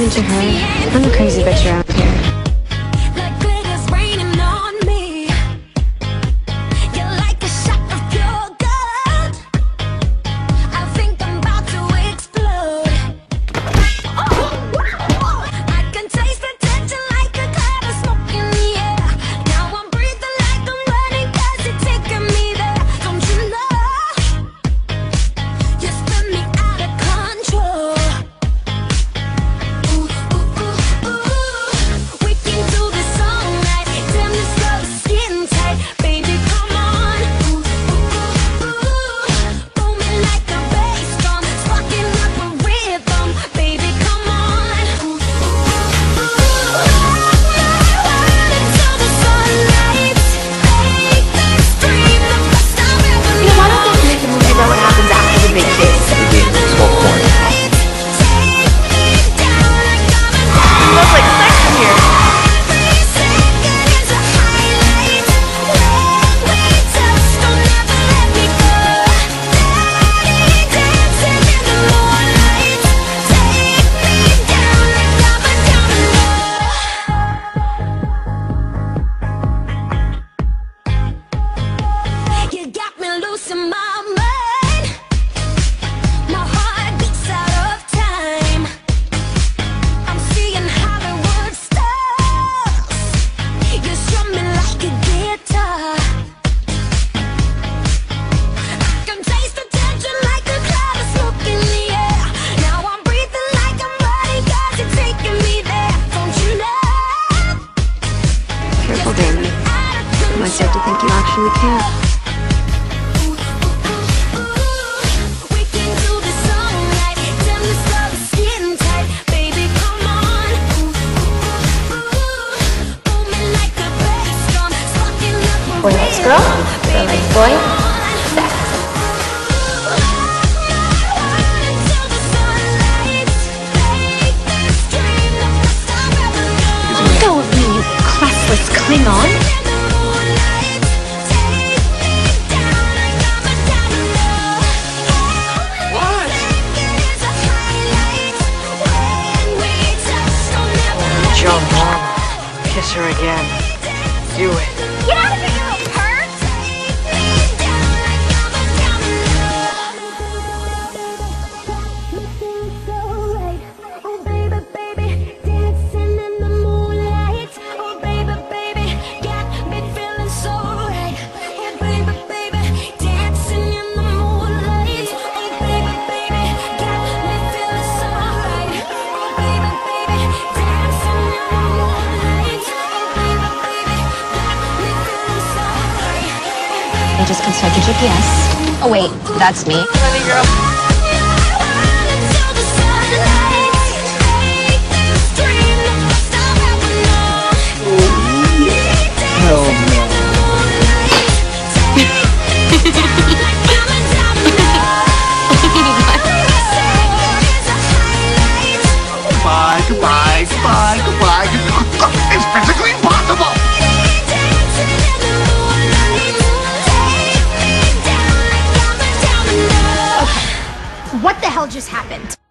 happened to her? I'm a crazy bitch around here. I start to think you actually care. Boy likes girl, girl likes boy, sex. Let go of me, you classless Klingon. Joe, Mom, kiss her again. Do it. Get out of here, you little perv! I just constructed GPS. Oh wait, that's me. Honey girl. Hell no. Goodbye, goodbye, goodbye, goodbye. It's physically impossible. What the hell just happened?